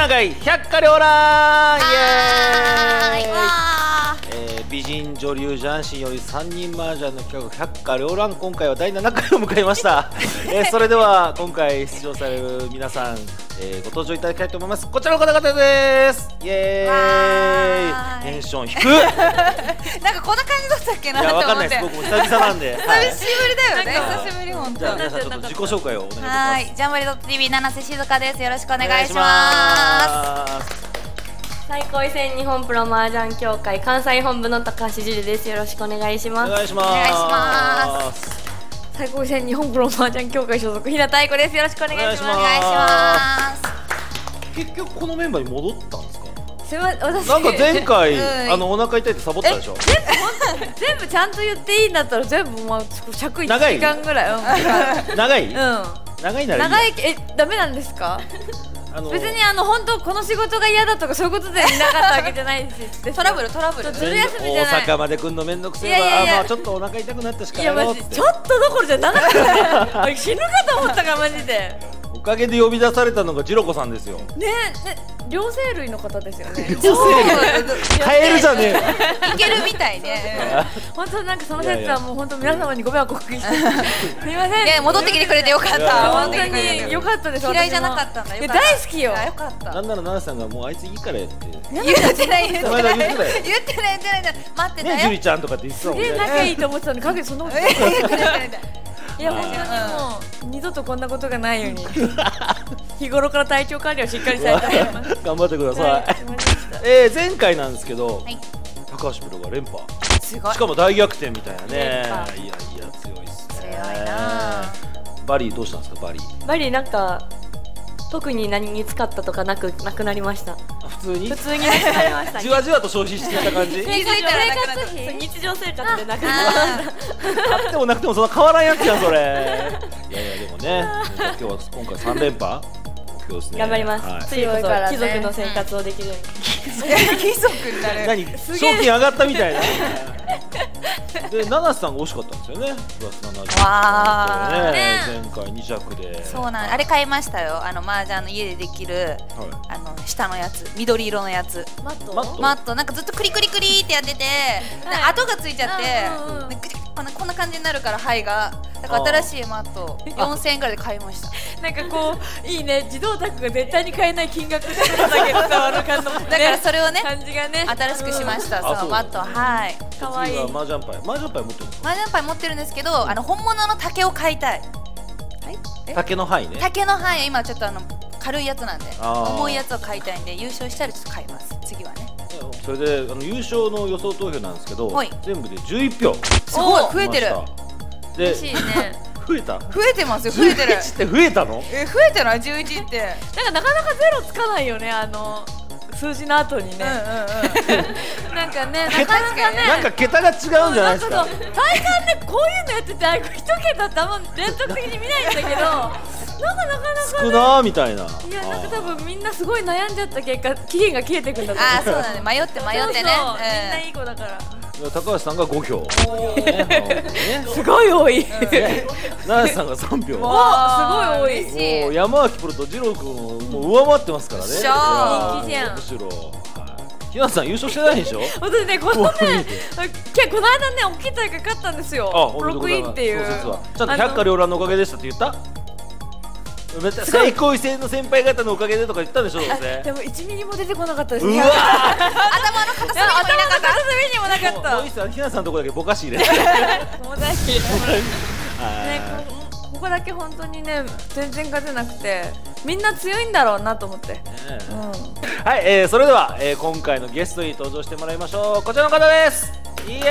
長い百花繚乱イエーイ。 わ美人女流雀士より3人麻雀の企画百花繚乱、今回は第7回を迎えました。それでは今回出場される皆さん、ご登場いただきたいと思います。こちらの方々です。イエーイ。テンション低くなんかこんな感じだったっけなといや、わかん思って。 ないです。僕も久々なんで。 久しぶりだよね。 はい久しぶり本当。 じゃあ皆さんちょっと自己紹介をお願いします。 はい、ジャンボリドット TV 七瀬静香です。よろしくお願いしおま願いします。 最高位戦日本プロ麻雀協会関西本部の高橋樹里です。よろしくお願いします。 お願いします。 お願いします。 最高位戦日本プロ麻雀協会所属日向愛子です。よろしくお願いします。 お願いします。 結局このメンバーに戻ったんですか。 すみません、私なんか前回、 うんお腹痛いってサボったでしょ。 全部ちゃんと言っていいんだったら全部まあ尺1 長い時間ぐらい。 長い、 うん。 長いならいい。 長いダメなんですか。別に本当この仕事が嫌だとかそういうことでいなかったわけじゃないですし。 トラブル。 ずる休みじゃない。 大阪まで来んのめんどくせえわ。 いやいやいやまあちょっとお腹痛くなったしかいやマジちょっとどころじゃなかったね。死ぬかと思ったからマジで。 おかげで呼び出されたのがジロコさんですよ。 ね両生類の方ですよね。 カエルじゃねえよ。 いけるみたいね。 本当なんかその説はもう本当皆様にご迷惑をおかけしてすみません。 いや戻ってきてくれてよかっいやた。 本当に良かったです。 嫌いじゃなかったんだよ。 大好きよ。 よかった。 なんならナナさんがもうあいついいからやって。 言ってない言ってないこの間言ってたよ言ってない待ってたよ。 ね、ジュリちゃんとかって言ってたもんすげえね。 仲いいと思ってたのに影そんなこと言ってないいや本当にもう二度とこんなことがないように日頃から体調管理をしっかりしたいと思います。 頑張ってください。 はい決まりました前回なんですけど、 はい高橋プロが連覇。 すごいしかも大逆転みたいなね。い連や覇いや強いっすね。 強いな。 バリーどうしたんですかバリー。 バリなんか特に何に使ったとかなくなりました。 普通に普通になくなりました。 じわじわと消費していた感じ。 気づいたらなくなったそう日常生活でなくなりました。 あってもなくてもそんな変わらんやつやんそれ。いやいやでもね、今日は今回3連覇目標ですね。 頑張ります。 はい次こそ強いからね貴族の生活をできるように。 貴族になる。 何賞金上がったみたいな。で七瀬さんが惜しかったんですよね。プラス70。 わーね前回2着で。 そうなんあれ買いましたよ。麻雀の家でできるは下のやつ緑色のやつ。 マットマットマットなんかずっとクリクリクリってやってて、なんか跡がついちゃってうんうんうんなんかこんな感じになるから灰が。だから新しいマット4000円ぐらいで買いました。 なんかこういいね自動卓が絶対に買えない金額でだけど伝わる感じのだからそれをね感じがね新しくしました。 あそのマットははい。 い。 可愛い次は麻雀牌。麻雀牌持ってるんですか。 麻雀牌持ってるんですけど本物の竹を買いたい。 竹の牌ね。 竹の範囲今ちょっと軽いやつなんであー重いやつを買いたいんで優勝したらちょっと買います次はね。 それで優勝の予想投票なんですけどはい、 全部で11票。 すごい増えてる。 で嬉しいね。 増えた。 増えてますよ増えてる。 11って増えたの？ 増えてない11って。 なんかなかなかゼロつかないよね数字の後にね。なんかねなかなかね。 なんか桁が違うんじゃないですか。 なんかそう体感でこういうのやってて一桁ってあんま連続的に見ないんだけどなんか少なーみたいな。 いやなんか多分みんなすごい悩んじゃった結果期限が切れてくんだと思う。 ああそうだね迷ってね。 そうそうみんないい子だから高橋さんが5票。ねすごい多い。 七瀬さんが3票。 わあすごい多い。 嬉しいもう山脇プロと二郎君をもう上回ってますからね。 よっしゃー人気じゃんむしろ。ひなさん優勝してないでしょ。 本当にねこのねこの間ね大きい大会勝ったんですよ。 あ、 ブロックインっていう。 そう説はちゃんと百花繚乱のおかげでしたって言った。最高位戦の先輩方のおかげでとか言ったんでしょどうせ。 でも1ミリも出てこなかったです。 うわいや頭の片隅にもいなかった。 頭の片隅にもなかった。 もういいっすよひなさんのとこだけぼかし入れて。 友達ねはここだけ本当にね全然勝てなくてみんな強いんだろうなと思って。 い。 うん。 はい、それでは、今回のゲストに登場してもらいましょう。こちらの方です。イエーイ。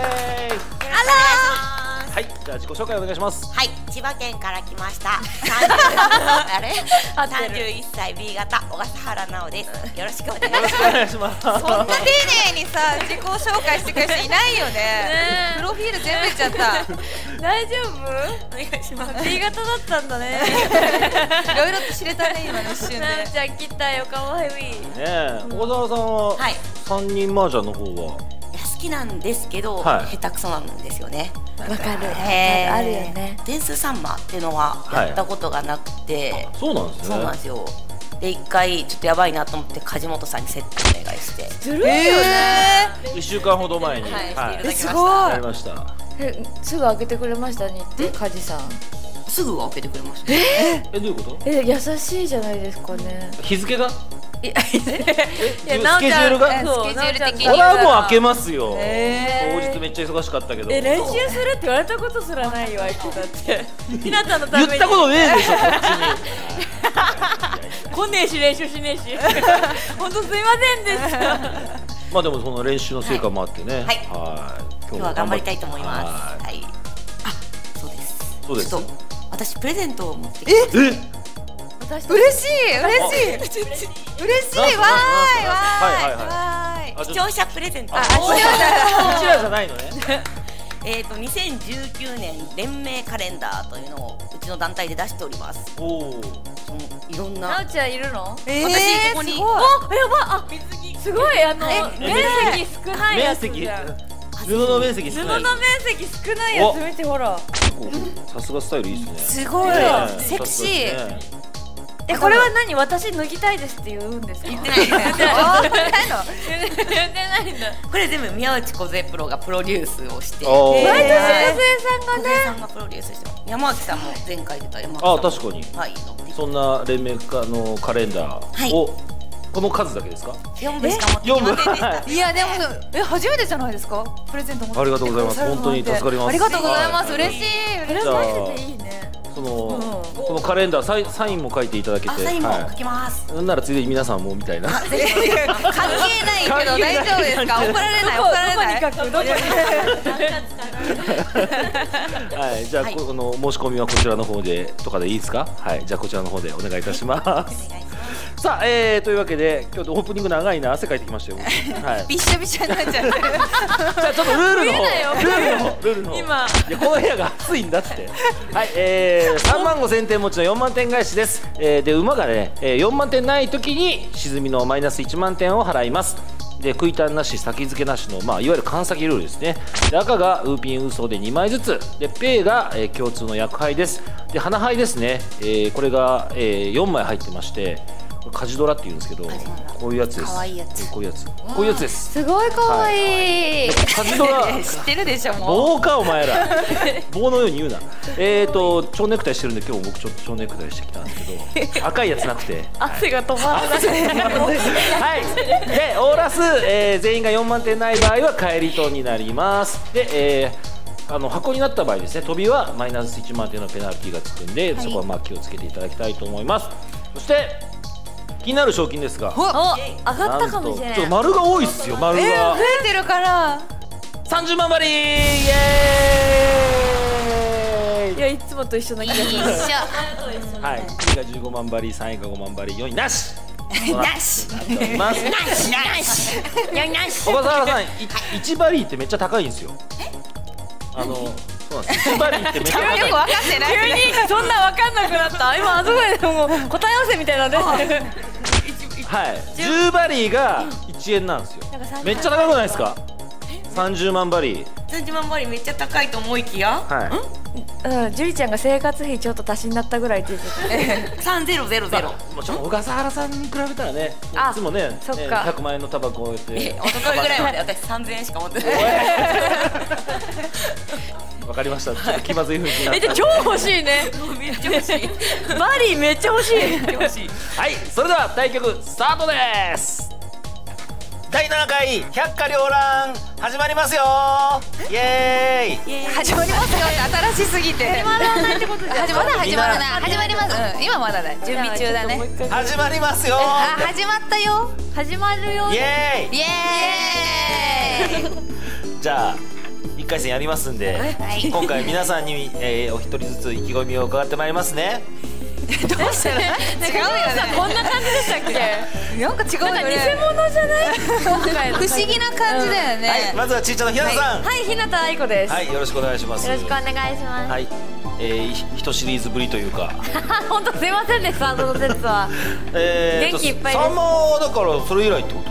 はい、じゃあ自己紹介お願いします。 はい、千葉県から来ました。 あれ 31歳 B 型小笠原奈緒です。よろしくお願いよろししくお願いします。 そんな丁寧にさ自己紹介してくれる人いないよね。 ねプロフィール全部言っちゃった。 大丈夫？ ます。お願いします。 B 型だったんだね。 いろいろと知れたね今の一瞬で。 ななちゃん来たよかわいい。 ねえ、小沢さんははい、 三人麻雀の方は。 いや好きなんですけど、 はい下手くそなんですよね。 わかる。 へーあるよね。 電数サンマっていうのはやったことがなくて、 そうなんですね。 そうなんですよ。 で1回ちょっとやばいなと思って梶本さんにセットお願いしてずるいよね。 1週間ほど前に、 はいしていただきました。 すごいやりました。 すぐ開けてくれました日程梶さん。 すぐ開けてくれました。 どういうこと？ 優しいじゃないですかね。 日付が？ いやスケジュールが？ そうスケジュール的に俺はもう開けますよ。 へー当日めっちゃ忙しかったけど。 練習するって言われたことすらないよ相手だってひなたのために言ったことねえでしょこっちに。 来ねえし練習しねえし本当すいませんでした。 まあでもその練習の成果もあってね。 はい今日は頑張りたいと思います。 ははい。あ、そうです。 そうですちょっと私プレゼントを持ってきて。 私嬉しい嬉しい嬉しいわーいわーいあ視聴者プレゼント。 うちらじゃないのね。 2019年連盟カレンダーというのをうちの団体で出しております。 おお。 いろんな。 なおちゃんいるの？ 私ここにすごいおやばあすごい面積少ないやつじゃん。 布の面積少ない。 布の面積少ないやつ見てほら。 さすがスタイルいいですね。 すごいねセクシー。 さすがですねこれは何私脱ぎたいですって言うんですか？言ってない言ってないの言ってないんだ。 これ全部宮内梢プロがプロデュースをして。 おー毎年梢さんが梢ね。 さんがプロデュースしてます。山内さんも前回出た山内さんも。 あ確かにはい乗ってきてそんな連盟家のカレンダーをこの数だけですか？ 4部しか持ってきませんでした。 いやでも初めてじゃないですかプレゼント持ってありがとうございますくださるなんて本当に助かりますありがとうございますはい嬉しいこれじゃあマジでいいね。 このカレンダーサインも書いていただけて、 サインも書きます。 なんならついでに皆さんもみたいな。 関係ないけど大丈夫ですか怒られない怒られないどこに書くどこにはい、じゃあ、この申し込みはこちらの方でとかでいいですか？はい、じゃあこちらの方でお願いいたします。さあ、というわけで今日オープニング長いな汗かいてきましたよ。はい。 びっしょびしょになっちゃってじゃあちょっとルールの方今いやこの部屋が暑いんだってはい3万5000点持ちの4万点返しです、で馬がね、4万点ない時に沈みのマイナス1万点を払いますで食いたんなし先付けなしの、まあ、いわゆる関先ルールですねで赤がウーピンウーソーで2枚ずつでペイが、共通の薬杯ですで花杯ですね、これが、4枚入ってましてカジドラって言うんですけどこういうやつです可愛いやつこういうやつこういうやつですすごい可愛い。 カジドラ知ってるでしょもう棒かお前ら棒のように言うな蝶ネクタイしてるんで今日僕ちょっと蝶ネクタイしてきたんですけど赤いやつなくて汗が止まらない。 はいでオーラス、全員が4万点ない場合は返りとになりますで、箱になった場合ですね飛びはマイナス1万点のペナルティーがつくんで、そこはまあ気をつけていただきたいと思いますそして気になる賞金ですがお、上がったかもしれない。 ちょっと丸が多いっすよ丸が、 増えてるから 30万張りイエーイいやいつもと一緒な気がする。 一緒はい、2位が15万張り、3位が5万張り、4位なしなしなっておりますなし小笠原さん、1バリーってめっちゃ高いんですよそうなんです1バリーってめっちゃ高いよく分かってない急にそんなわかんなくなった。今あそこでもう答え合わせみたいなんで。 はい、10バリーが1円なんですよめっちゃ高くないですか30万バリー 30万割めっちゃ高いと思いきやはいうん、ジュリちゃんが生活費ちょっと足しになったぐらいって言って 3000 もちろん小笠原さんに比べたらねいあつもねそっか 100万円のタバコを置いて一昨日ぐらいまで私3000円しか持ってないわかりましたちょっと気まずい雰囲気になった。超欲しいね。 めっちゃ欲しいバリーめっちゃ欲しい。 欲しいはいそれでは対局スタートです第7回百花繚乱始まりますよイエーイ始まりますよ新しすぎて始まらないってことじゃん。 まだ始まらない始まります今まだだ準備中だね始まりますよあ始まったよ始まるよ。 イエーイイエーイじゃあ1回戦やりますんで、 はい今回皆さんに、お一人ずつ意気込みを伺ってまいりますねどうしたら違うよねこんな感じでしたっけ？ なんか違うよね偽物じゃない？今回の不思議な感じだよねはいまずはちいちゃんのひなたさんはい、日向愛子です。 はい、よろしくお願いしますよろしくお願いします。 はい一シリーズぶりというか本当すいませんでした、その説は。元気いっぱいですさんまはだからそれ以来ってこと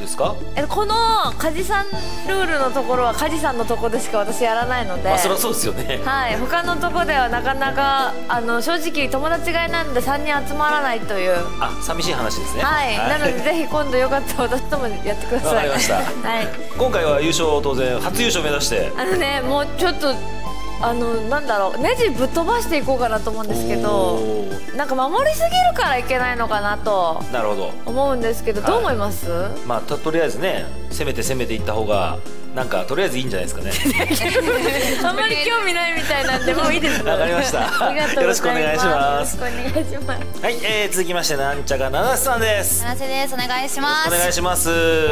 ですか？ この梶さんルールのところは梶さんのとこでしか私やらないので、 そりゃそうですよね。 はい、他のとこではなかなか正直友達がいないので3人集まらないという。 寂しい話ですね。 はい、なのでぜひ今度よかったら私ともやってください。 わかりました。 はい、 今回は優勝、当然初優勝目指して。 もうちょっとなんだろう、ネジぶっ飛ばしていこうかなと思うんですけど、なんか守りすぎるからいけないのかなとなるほど思うんですけど、どう思います？ まあとりあえずね、攻めていった方がなんかとりあえずいいんじゃないですかね。 あんまり興味ないみたいなんでもういいです。 わかりました。 ありがとうございます。 よろしくお願いします。 よろしくお願いします。 はい、続きましてなんちゃが七瀬さんです。 七瀬です。お願いします。 お願いします。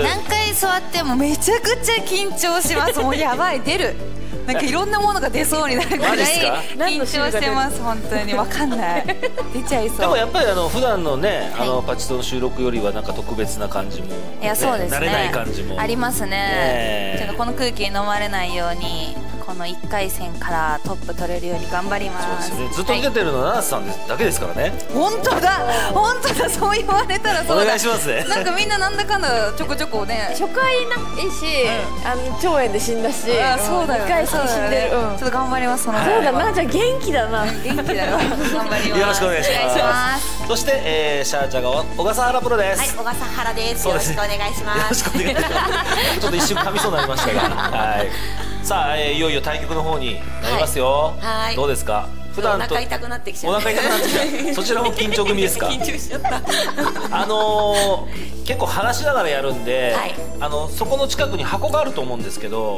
何回座ってもめちゃくちゃ緊張します。もうやばい、出る。なんかいろんなものが出そうになるぐらい緊張してます。本当にわかんない。出ちゃいそう。 でもやっぱり普段のね、パチトの収録よりはなんか特別な感じも、 いやそうですね。 慣れない感じもありますね。ちょっとこの空気に飲まれないように。この1回戦からトップ取れるように頑張ります。 そうですよね。ずっと出てるのは七瀬さんだけですからね。 本当だ、本当だ、そう言われたらそうだ。 お願いしますね。 なんかみんななんだかんだちょこちょこね。 初回ないし、腸炎で死んだし、 そうだよ。 2回死んでる。ちょっと頑張ります。そうだな、じゃあ元気だな。 元気だよ。頑張ります。 よろしくお願いします。そしてシャーチャが小笠原プロです。 はい、小笠原です。よろしくお願いします。 よろしくお願いします。ちょっと一瞬噛みそうになりましたが、はい。さあ、いよいよ対局の方になりますよ。 はい。 どうですか？普段とお腹痛くなってきちゃう。 お腹痛くなってきた。そちらも緊張組ですか？ 緊張しちゃった。 結構話しながらやるんで、そこの近くに箱があると思うんですけど。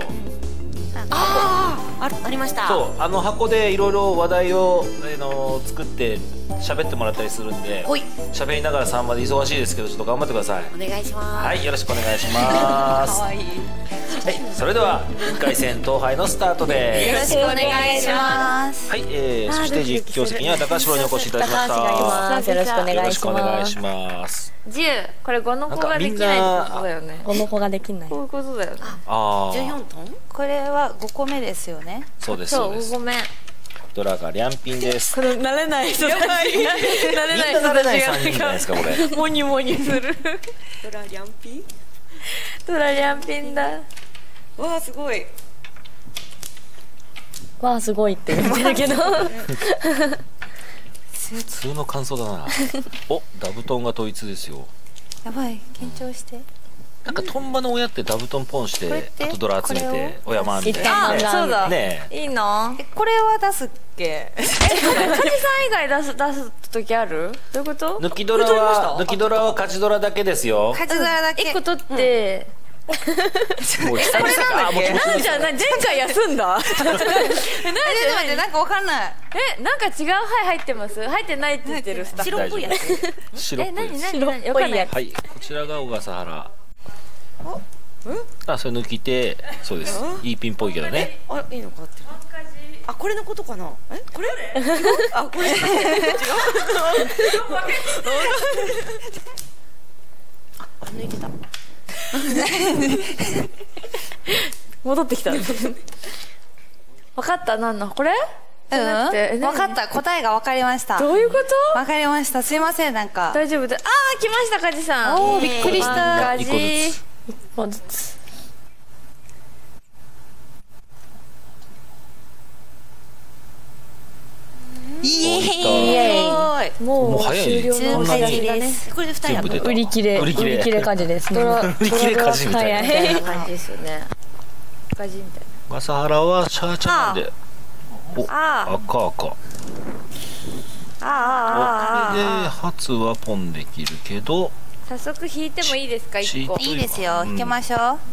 ありました。 そう、箱でいろいろ話題を作って喋ってもらったりするんで、喋りながら3まで忙しいですけど、ちょっと頑張ってください。 お願いします。 はい、よろしくお願いします。 可愛い。 はい、それでは1回戦闘杯のスタートです。 よろしくお願いします。 はい、そして実況席には高橋プロにお越しいただきました。 よろしくお願いします。 よろしくお願いします。 10、これ5の子ができないってことだよね。5の子ができない。こういうことだよね。 14トン？ これは5個目ですよね。 そうです。 そう、5個目。 ドラがリャンピンです。 これ慣れない人たち。慣れない人慣れないた 3人じゃないですかこれ。 モニモニする。 ドラリャンピン？ ドラリャンピンだ。 わあすごい。 わあすごいって言ってるけど。 普通の感想だな。お、ダブトンが統一ですよ。 やばい、緊張して。 なんかトンバの親ってダブトンポンしてあとドラ集めて親回みたいな。 あ、そうだ。 ねいいの？ これは出すっけ？ 梶さん以外出す時ある？どういうこと？ 抜きドラは勝ちドラだけですよ。 勝ちドラだけ。 1個取って。 もう久々か。 なんじゃ前回休んだ。 待ってなんかわかんない。 なんか違う牌入ってます？入ってないって言ってるスタッフ。 白っぽいやつ。 白っぽいやつ。 白っぽいやつ。 はい、こちらが小笠原。それ抜きて、そうです。いいピンっぽいけどね。 あ、いいのかって。あ、これのことかな。これ？あ、これ。違う。あ、抜いてた。 戻ってきた。分かった？何のこれ？ 分かった。答えが分かりました。 どういうこと？ 分かりました。すいません、なんか。 大丈夫で。ああ、来ました、梶さん。 おお、びっくりした。 梶。1本ずつ。 イエーイ。 もう終了の早いだね。 これで2人やった。 売り切れ家事ですね。 売り切れ家事みたいな感じですよね。家事みたいな。 小笠原はシャーチャなんで。お、赤。これで初はポンできるけど。 早速引いてもいいですか？1個。 いいですよ。引けましょう。 はい、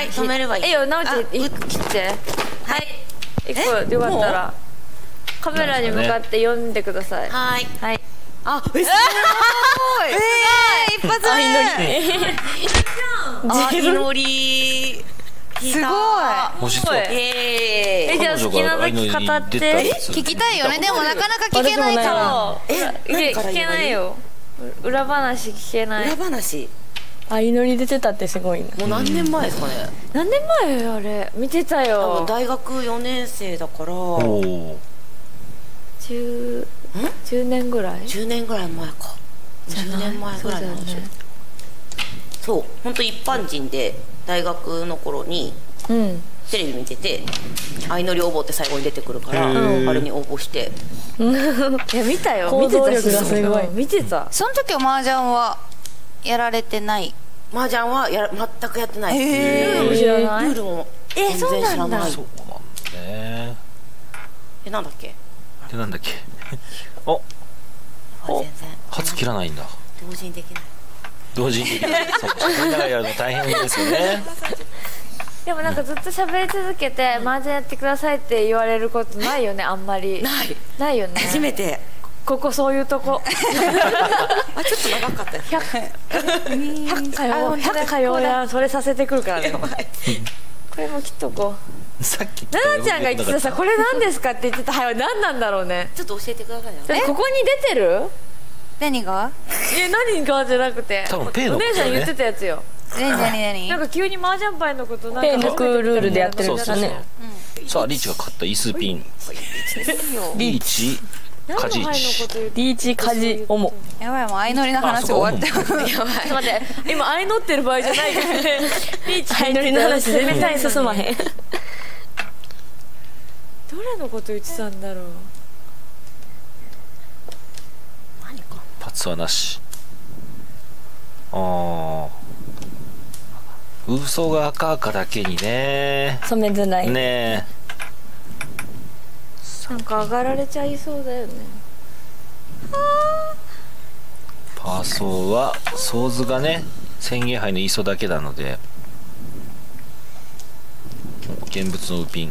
止めればいい。 よ、なおちゃん切って。はい。1個よかったらカメラに向かって読んでください。 はい。 はい。 あ、 すごい。一発目。 祈り。 すごい。 もしそう。 じゃあ好きなだけ語って。 聞きたいよね。でもなかなか聞けないから。 聞けないよ。裏話聞けない。 裏話。 祈り出てたってすごいな。 もう何年前ですかね。 何年前あれ見てたよ。 大学4年生だから。 10年ぐらい。 10年ぐらい前か。10年前ぐらいなんですよ。 そう本当一般人で大学の頃にテレビ見てて相乗り応募って最後に出てくるからあれに応募していや見たよ、 行動力がすごい。 見てた。 その時は麻雀はやられてない？ 麻雀は全くやってない。 ルールも知らない。 ルールも全然知らない。 そうなんだね。 なんだっけなんだっけお全然初切らないんだ。 同時にできない。 同時にできない。そうみんながやるの大変ですよね。 でもなんかずっと喋り続けて麻雀やってくださいって言われることないよね、あんまり。ないよね。 初めて。 ここそういうとこ。 ちょっと長かったですね。 100通うやそれさせてくるからね。これも切っとこう。 さっき奈々ちゃんが言ってたさ、これ何ですかって言ってたは何なんだろうね。 ちょっと教えてくださいよ。 ここに出てる？ 何が？ 何がじゃなくて、 多分ペイのお姉さん言ってたやつよ。 何？ なんか急に麻雀牌のことなんかペン抜くルールでやってるんですかね。 さあリーチが勝ったイスピン。リーチカジイチ。 リーチカジオモ。 やばい、もう相乗りの話終わった。 やばい。ちょっと待って、今相乗ってる場合じゃないからね。リーチ相乗りの話全然進まへん。 どれのこと言ってたんだろう。 パツはなし。嘘が赤だけにね。 染めづらい。 ねなんか上がられちゃいそうだよね。 パーソーはソーズがね宣言杯の磯だけなので現物のウピン、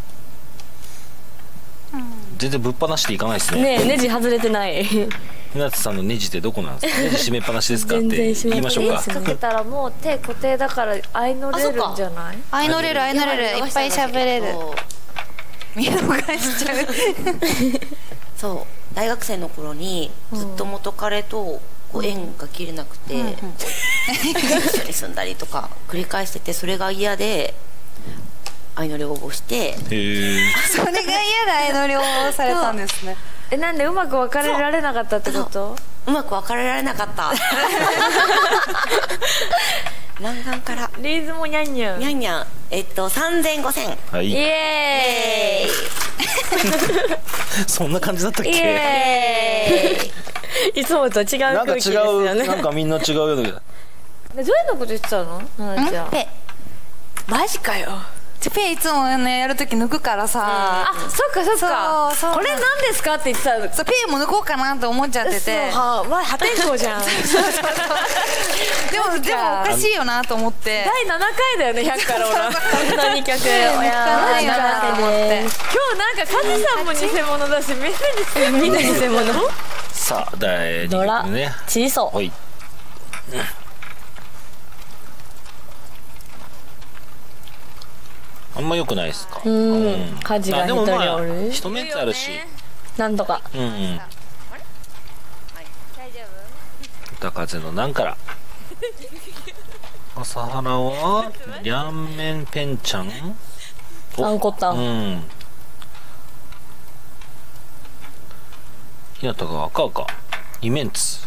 全然ぶっ放していかないですね。 ねえ、ネジ外れてない。 ひなつさんのネジってどこなんですか？ネジ閉めっぱなしですかって言いましょうか。 かけたらもう手固定だから相乗れるんじゃない？ 相乗れる、いっぱい喋れる。見逃しちゃう。 そう大学生の頃にずっと元彼と縁が切れなくて、一緒に住んだりとか繰り返してて、それが嫌で相乗り応募して。 それが嫌で相乗り応募されたんですね。 なんでうまく別れられなかったってこと？ うまく別れられなかった。南岸からリーズもニャンニャンニャンニャン3000、5000。 はい。 イエーイ。そんな感じだったっけ？ イエーイ。いつもと違う空気ですよね。 なんかみんな違うようだけど。 どういうのこと言ってたの？マジかよ。 ペイいつもねやるとき抜くからさ。 あ、そっかそっか。これ何ですかって言ってた。 そう、ペイも抜こうかなと思っちゃってて。 破天荒じゃん。 でもおかしいよなと思って。 第7回だよね、100から俺。 本当に客。 おやーなと思って。 今日なんかカズさんも偽物だし、みんな偽物。 さあ第2 ドラ曲ね。 チーソー。 はい。あんま良くないですか？ 家事が一人おる。 一メンツあるし。 なんとか。 歌風のなんから。朝原はリャンメンペンちゃん。 あんこたん。 ひなたが赤か。イメンツ。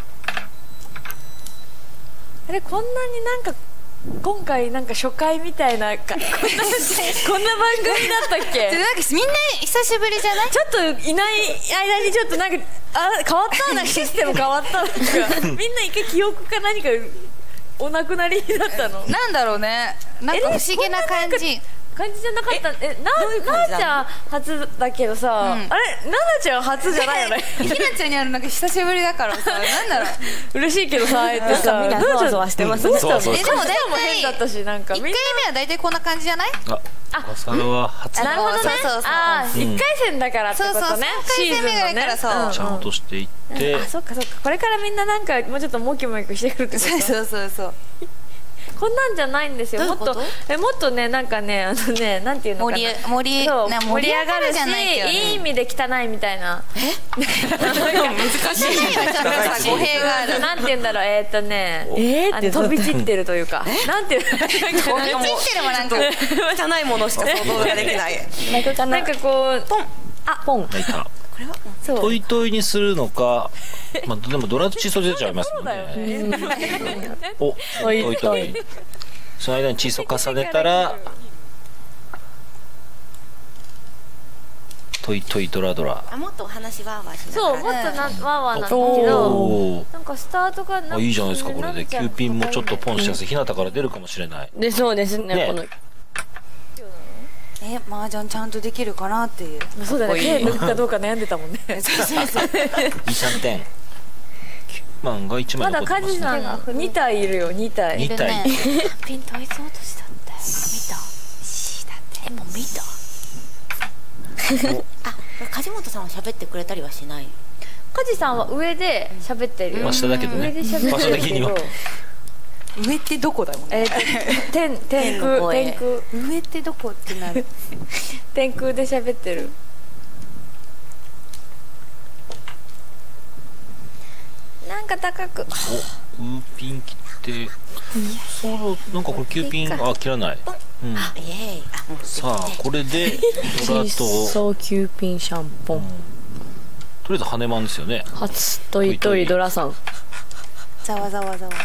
あれ、こんなになんか今回なんか初回みたいなこんな番組だったっけ？ なんかみんな久しぶりじゃない？ ちょっといない間にちょっとなんか変わったな、システム変わったみんな一回記憶か何かお亡くなりだったの？ なんだろうね。なんか不思議な感じじゃなかった。奈々ちゃん初だけどさ、あれ奈々ちゃん初じゃないよね。 ひなちゃんに会うのなんか久しぶりだからさ、なんだろう。 嬉しいけどさ、あえてさ、 みんなそわそわしてますね。 でも大体変だったし、なんか 1回目は大体こんな感じじゃない？ 朝原は初。 なるほどね。1回戦だからってことね。シーズンのね。 ちゃんとしていって。 そっかそっか。これからみんななんかもうちょっとモキモキしてくるってこと？ そう。 こんなんじゃないんですよ。もっとね、なんかね、なんていうのかな、盛り上がるし、いい意味で汚いみたいな。 難しい。語弊がある。 なんていうんだろう、飛び散ってるというか、なんていうの、飛び散ってるもなんか汚いものしか想像ができない。 なんかこう、 ポン。 これはそうトイトイにするのか、まあでもドラとチーソー出ちゃいますもんね。お、トイトイ。その間にチーソー重ねたらトイトイドラドラ。 もっとお話わーわーしなそう、もっとわーわーなんだけど、なんかスタートがいいじゃないですか。これでキューピンもちょっとポンしてます。ひなたから出るかもしれない。 で、そうですね、この。 麻雀ちゃんとできるかなっていう。 そうだね、手抜くかどうか悩んでたもんね。 いい3点。9万が1枚まだカジさんが2体いるよ、2体。 2体。 ピントいつ落としたって見た。もう見た。 梶本さんは喋ってくれたりはしない。 カジさんは上で喋ってるよ。 まあ下だけどね。 上で喋場所ってるけど的には。 上ってどこだもんね。 天空上ってどこってなる。 天空で喋ってる。なんか高く。 お、ウーピン切って。そうなんかこれキューピン切らない。うん。 イエーイ。 さあこれでドラとそうキューピンシャンポン。 とりあえず羽マンですよね。 初トイトイドラさん。 ざわざわざわ。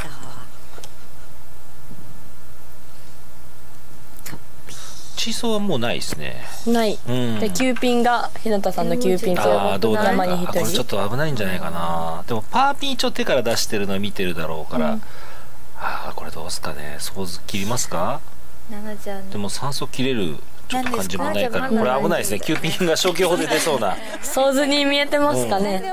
チーソーはもうないですね。 ない。でキューピンが日向さんのキューピンとどうだろうか。 生に一これちょっ人。 と危ないんじゃないかな。でもパーピン一応手から出してるのは見てるだろうから。これどうすかね。ソーズ切りますか。 ちゃんでも酸素切れるちょっと感じもないから、これ危ないですね。キューピンが消去法で出そうな。 ソーズに見えてますかね。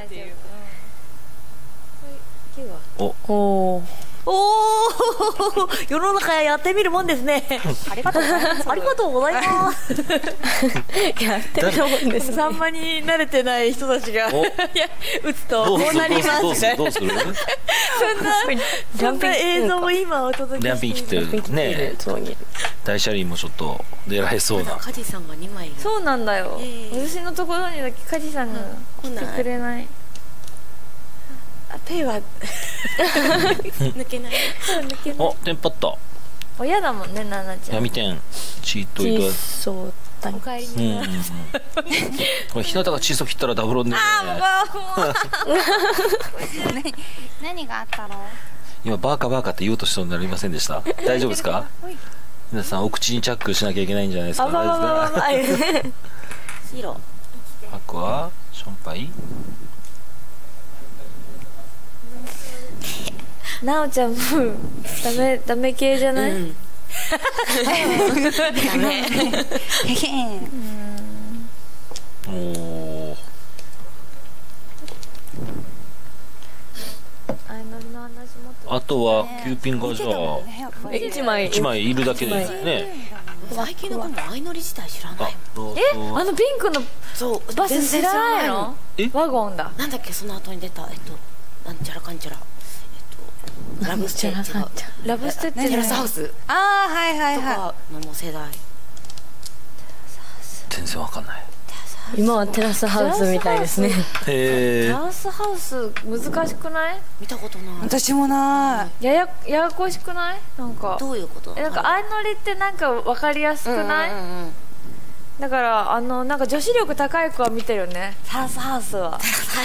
おお。 おー、世の中やってみるもんですね。ありがとうございます。ありがとうございます。 やってみるもんですね。 サンマに慣れてない人たちが打つとこうなりますね。 どうする？ そんな映像を今お届けして。 ランピン切ってるね。大車輪もちょっと狙えそうな。 梶さんが2枚いる。 そうなんだよ。私のところにだけ梶さんが来てくれない。手は抜けない。 お、テンパった。 親だもんね、ナナちゃん。 闇点チートイドラ。 そうだ。 お帰りになる。 これ日向がチーソー切ったらダブロンでね。 何があったの？ 今バーカって言おうとしそうになりませんでした？大丈夫ですか？皆さんお口にチャックしなきゃいけないんじゃないですか？大丈夫ですか？ 白。 パクはションパイ。 なおちゃんもダメ系じゃない？ ダメ。 おお。あとはキューピンがじゃあ1枚いるだけでね。 最近の子も相乗り自体知らない。 あのピンクのバス知らないの？ワゴンだ。 なんだっけその後に出たなんちゃらかんちゃら。ラブステッチラブステッチテラスハウス。 ああはいはいとはかのも世代。 全然わかんない。 今はテラスハウスみたいですね。 へえ。 テラスハウス難しくない？ 見たことない。 私もなややこしくない？なんかどういうこと？ なんか相乗りってなんかわかりやすくない？だからなんか女子力高い子は見てるよね。テラスハウスは。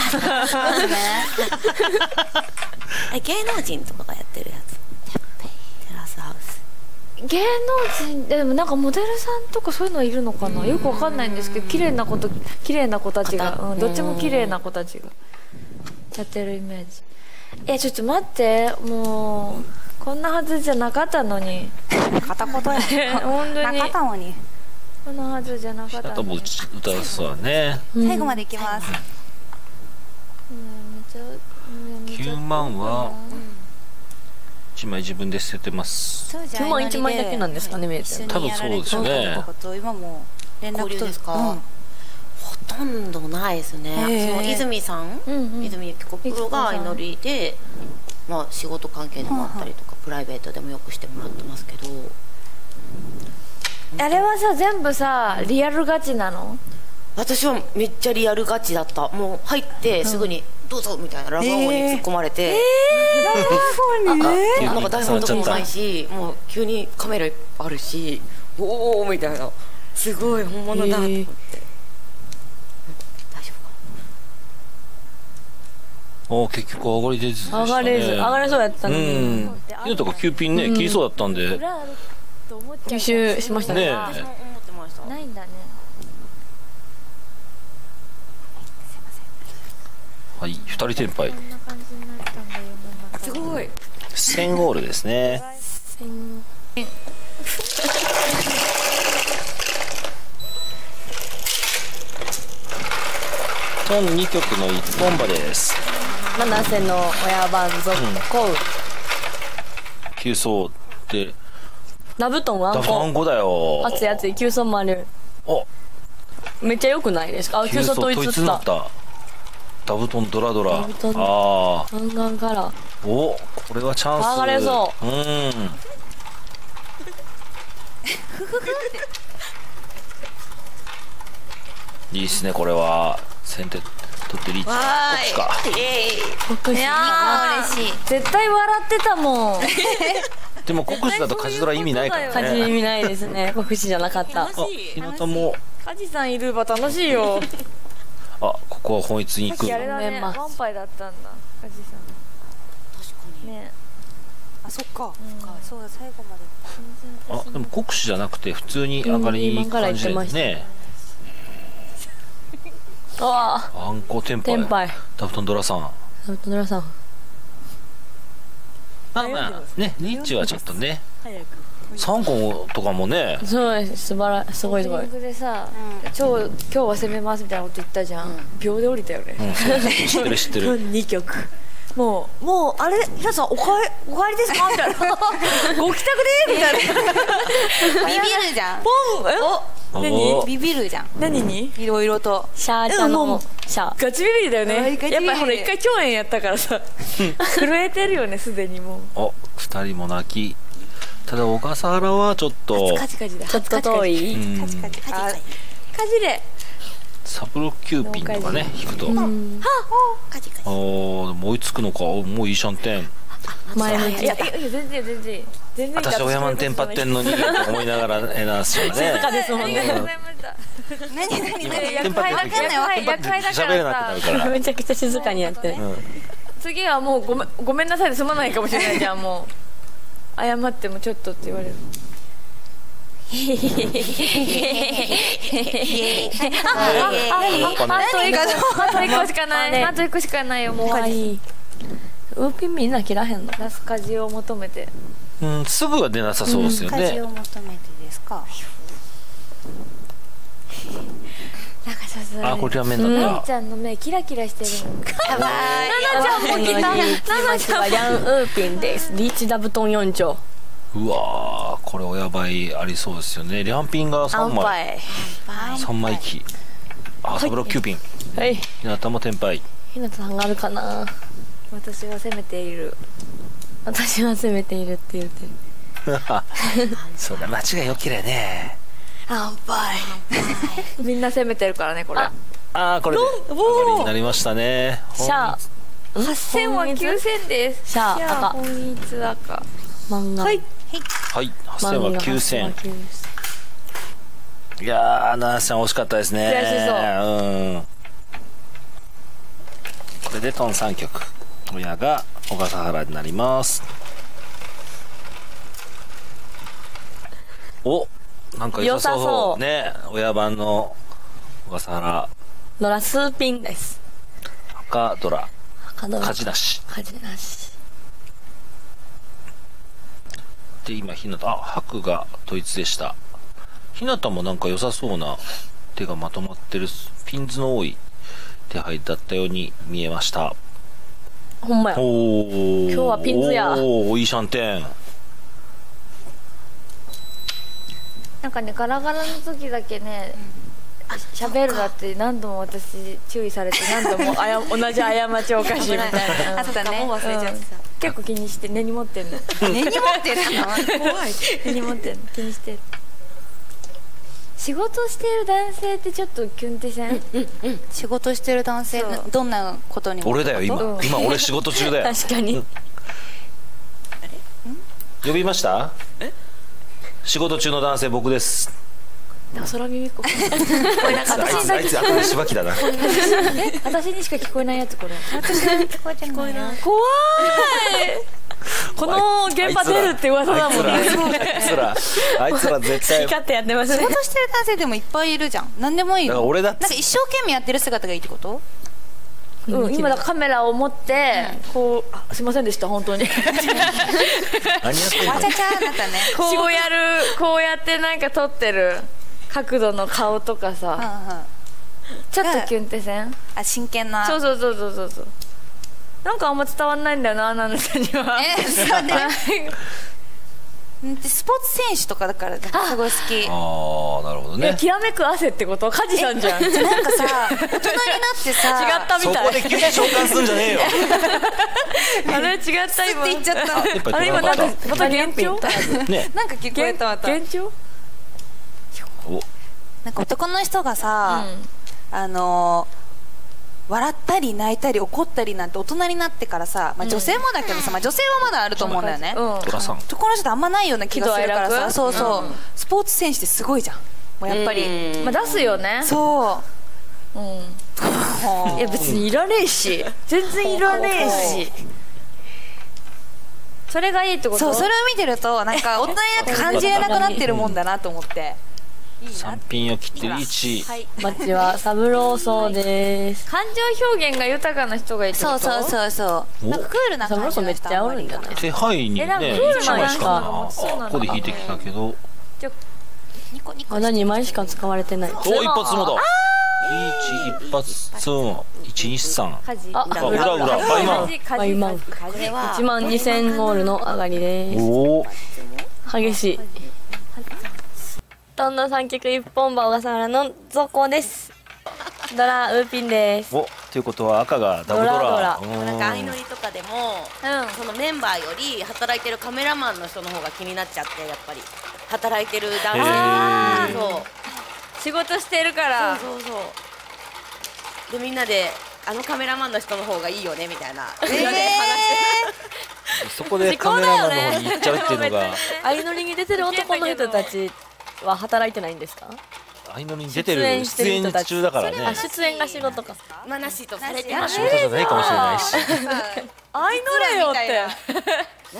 芸能人とかがやってるやつ。テラスハウス。 芸能人でもなんかモデルさんとかそういうのいるのかな、よくわかんないんですけど、綺麗な子たちが、どっちも綺麗な子たちがやってるイメージ。ちょっと待って、もうこんなはずじゃなかったのに。 片言や本当になかったのに。 こんなはずじゃなかったのに。 歌うそうね。 最後までいきます。 9万は1枚自分で捨ててます。 9万1枚だけなんですかね、メイちゃん。 多分そうですよね。 今も連絡取るですか？ほとんどないですね。その泉さん、泉由紀子プロが相乗りで、まあ仕事関係でもあったりとか、プライベートでもよくしてもらってますけど。 あれはさ、全部さリアルガチなの？ 私はめっちゃリアルガチだった。もう入ってすぐにどうぞみたいなラブワゴンに突っ込まれて、ラブワゴンになんか台本とかもないし、もう急にカメラあるし、おおみたいな、すごい本物だと思って。大丈夫か結局上がり出ずでしたね。 上がれず、上がれそうやったうのに。 ん。ひなたが9ピンね、切りそうだったんで。 裏あると思っちゃう吸収しましたね。 ね私も思ってました。 ないんだね。 はい、2人転敗。 こんな感じになったんだよ、 すごい。 1000ゴールですね。トン2曲の一本馬です。 七瀬の親番続行。 急走で、 ダブトンワンコ。 ダフトン5だよ。 熱い熱い、急走もある。 お、 めっちゃ良くないですか？あ、急走統一った。 になった。ダブトンドラドラ。 ダブトンああ。 ガンガンから。 お、これはチャンス。 上がれそう。 いいっすね、これは。先手取ってリーチ。こっちか。 僕いやー嬉しい。 絶対笑ってたもん。 でも国士だとカジドラ意味ないから勝ち意ね。 味ないですね。国士じゃなかった。 あ、ひなたも。 カジさんいるば楽しいよ。 あ、ここは本一に行く。 あれだね、ワンパイだったんだ、カジさん。確かに。ね。 あ、そっか。そうだ、最後まで。 あ、でも国士じゃなくて普通に上がり感じでね。 ああんこテンパイ。ダブトンドラさん。 ダブトンドラさん。 まあまあね、リーチはちょっとね。3個とかもね。 そうです、すごいすごい。 オープニングでさ、今日は攻めますみたいなこと言ったじゃん。秒で降りたよね。 知ってる知ってる。 2曲。もうあれ、皆さんお帰りですかみたいな。ご帰宅でみたいな。 ビビるじゃん。 ポン。何？ ビビるじゃん。 何に？いろいろと。 シャーちゃんのシャー。 ガチビビりだよね。 ガチビビりやっぱりほら一回共演やったからさ、震えてるよねすでにもう。 お、2人も泣き。ただ小笠原はちょっと。 カジカジだ。 ちょっと遠い。 カジカジ。 カジレ。 サブロキューピンとかね引くと。 カジカジ。 もう追いつくのか。もういいシャンテン。 前向き。 いや全然。 私親満テンパってんのにと思いながらなんすよね。 静かですもんありがとうござね。 いました。 何テンパってる時役配だ喋れなくなるから。 めちゃくちゃ静かにやってる。 次はもうごめんなさいで済まないかもしれないじゃん。もう謝ってもちょっとって言われる。あと1個しかない。あと1個しかないよ。もう可愛い。ウーピンみんな切らへんの？ ラスカジを求めて。 すぐは出なさそうですよね。 カジを求めてですか。 なんかさすがあ、 にこれは面だった。 なちゃんの目キラキラしてるの。 やばい。 なちゃんも来た。 ナナちゃんはヤンウーピンです。リーチダブトン4丁。 うわー、これ親倍ありそうですよね。リャンピンが3枚。3枚機。あ、サブロキューピン。 はい。 ひなたもテンパイ。 ひなたさんがあるかな。 私は攻めている。 私は攻めているって言ってる。 そうだ、間違いよけれね。 みんな攻めてるからねこれ。 あー、これで上がりになりましたね。 シャー。 8000は9000です。 シャー赤。 本一赤。 漫画。 はいはい、8000は9000。いやー、ナナちゃん惜しかったですね。 悔しそう。 これでトン3曲。親が小笠原になります。お、なんか良さそうね。親番の小笠原。 ドラスーピンです。 赤ドラ。 赤ドラ。 勝ちなし。 勝ちなし。 で、今ひなた、白が統一でした。ひなたもなんか良さそうな手がまとまってる、ピンズの多い手配だったように見えました。 ほんまや。 おー、 今日はピンズや。 おー、いいシャンテン。 なんかねガラガラの時だけね喋るなって何度も私注意されて何度も同じ過ちを犯しみたいな。 あったね。もう忘れちゃってた。 結構気にして根に持ってんの。 根に持ってるの。怖い。 根に持ってんの。気にしてる。仕事してる男性ってちょっとキュンってせん？ 仕事してる男性どんなことにも。 俺だよ今、今俺仕事中だよ。 確かに。 呼びました？仕事中の男性僕です。 空耳これなんかあいつ後でしばきだな。 私にしか聞こえないやつこれ。 私に聞こえてないな。 怖い。この現場出るって噂だもんね。 あいつら絶対。 光ってやってますね。 仕事してる男性でもいっぱいいるじゃん。何でもいいよ。 俺だって。 なんか一生懸命やってる姿がいいってこと？ うん、今だからカメラを持ってこうすいませんでした本当に。 何やってんの？ わちゃちゃなったね。 こうやってなんか撮ってる角度の顔とかさ、ちょっとキュンってせん？ あ、真剣な。 そう。なんかあんま伝わんないんだよな、ナナちゃんには。 そうね。スポーツ選手とかだからすごい好き。 ああ、なるほどね。 きらめく汗ってこと？カジさんじゃん。 なんかさ、大人になってさ、 違ったみたい。 そこで急に召喚するんじゃねえよ。 あれ違った今。 って言っちゃった。 あれ今なんかまた幻聴？ ね。 なんか聞こえたまた。 幻聴？ なんか男の人がさ、笑ったり泣いたり怒ったりなんて大人になってからさ、まあ女性もだけどさ、まあ女性はまだあると思うんだよね。男の人ってあんまないような気がするからさ、そうそう。スポーツ選手ってすごいじゃん。もうやっぱり。 まあ出すよね。 そう。 いや別にいらねえし、全然いらねえし。それがいいってこと？ そう、それを見てるとなんか大人になって感じれなくなってるもんだなと思って。 3品を切ってリーチ。 マッチはサブローソーです。 感情表現が豊かな人がいいってこと？ そうなんかクールな感じ。 サブローソーめっちゃおるんじゃない？ 手配にね、1枚しかな。ここで引いてきたけど。 まだ2枚しか使われてない。 お、一発もだ。リーチ一発ツーン123。裏バイマン1万2000ゴールの上がりです。 おお激しい。どんどん3曲一本馬小笠原の続行です。ドラウーピンです。 お、ということは赤がダブドラ。 なんか相乗りとかでも、そのメンバーより働いてるカメラマンの人の方が気になっちゃって、やっぱり働いてる男性。そう仕事してるから。 そうでみんなでカメラマンの人の方がいいよねみたいな。 そこでカメラマンの方に行っちゃうっていうのが。 相乗りに出てる男の人たちは働いてないんですか？ 相乗りに出てる出演中だからね。 出演が仕事か。 まあなしとされてます。 仕事じゃないかもしれないし。 相乗れよって。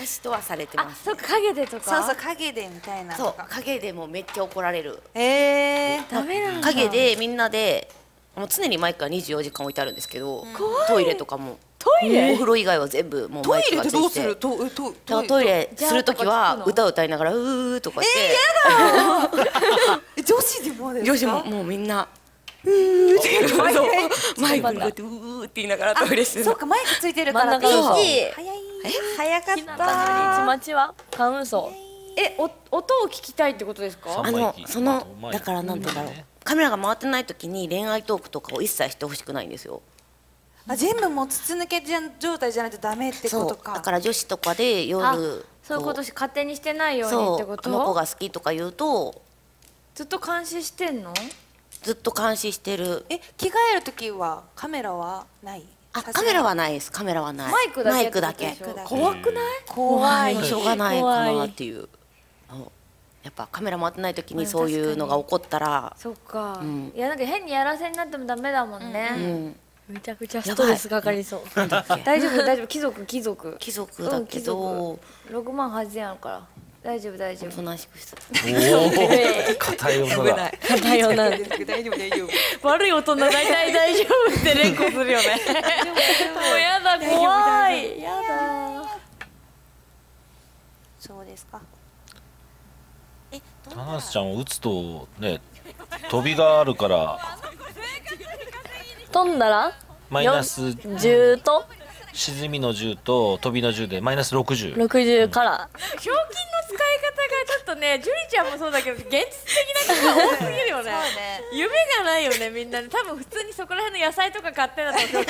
なしとはされてます。 そう影でとか。 そう影でみたいな。 そう影でもめっちゃ怒られる。 ダメなんだ。 影でみんなでもう常にマイクが24時間置いてあるんですけど、トイレとかも。 トイレ？ お風呂以外は全部もうマイクがついて。 トイレってどうする？ トイレするときは歌を歌いながらうーとかって。 やだ。女子でもですか？ 女子ももうみんなうーって言うからマイクがうーって言いながらトイレする。 そうかマイクついてるから。 真ん中の方。 早かった。 日向のリーチ待ちはカウンソー。 音を聞きたいってことですか？ だからなんて言うんだろう。カメラが回ってない時に恋愛トークとかを一切してほしくないんですよ。 全部もう筒抜け状態じゃないとダメってことか。 だから女子とかで夜そういうこと勝手にしてないようにってこと？ あの子が好きとか言うとずっと監視してんの？ ずっと監視してる。 着替える時はカメラはない？ カメラはないです。カメラはない。 マイクだけ。怖くない？ 怖い。 しょうがないかなっていう。やっぱカメラ回ってない時にそういうのが起こったら。 そっか。いやなんか変にやらせになってもダメだもんね。 めちゃくちゃストレスかかりそう。 大丈夫貴族貴族だけど 6万8000円あるから大丈夫おとなしくした。 硬い女だ。 硬い女。 大丈夫。 悪い大人大体大丈夫って連呼するよね。もうやだ怖い。やだ。 そうですか。 タナスちゃんを打つとね飛びがあるから飛んだらマイナス 10と沈みの10と飛びの10でマイナス60。 60から。 賞金の使い方がちょっとね、ジュリちゃんもそうだけど現実的なことが多すぎるよね。夢がないよねみんなね。多分普通にそこら辺の野菜とか買ってたと思う。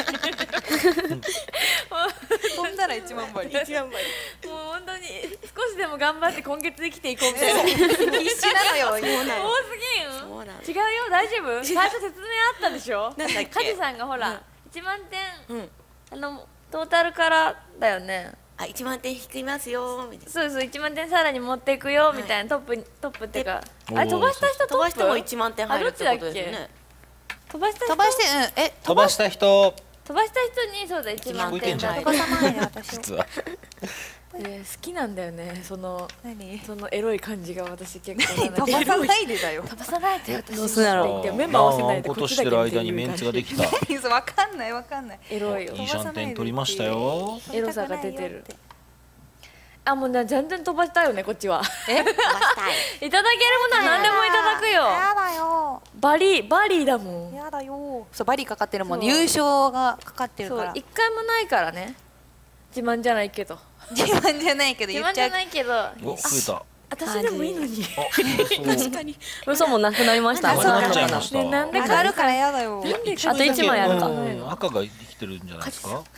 飛んだら1万針。 もう本当に少しでも頑張って今月生きていこうみたいな。 必死なのよ。 多すぎん？違うよ大丈夫？最初説明あったでしょ？カジさんがほら1万点トータルからだよね。 あ1万点引きますよみたいな。 そうそう1万点さらに持っていくよみたいな、トップっていうかあれ飛ばした人トップ飛ばしても1万点入るってことですよあどっちだっね。 飛ばした人飛ばして飛ばした人飛ばした人にそうだ1万点だ聞こえてんじゃん飛ばさないで私実は好きなんだよねその何エロい感じが私結構飛ばさないでだよ飛ばさないで私どうすんやろってメンバー合わせないでことしてる間にメンツができた。 そうわかんないわかんないエロいよいいじゃん点取りましたよ。 エロさが出てるあもう全然飛ばしたいよねこっちはえ飛ばしたい。 いただけるものは何でもいただくよやだよバリーだもんやだよそうバリかかってるもんねそう優勝がかかってるからそう一回もないからね自慢じゃないけど自慢じゃないけど自慢じ言っちゃうゃないけどお、増え私でもいいのにた。確かに。 嘘もなくなりましたなくなっちゃいました。 ねなんで上がるからやだよあと1枚やるか赤が生きてるんじゃないですか。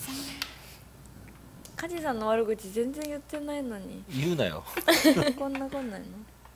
カジさんの悪口全然言ってないのに言うなよ。 こんなこんなんの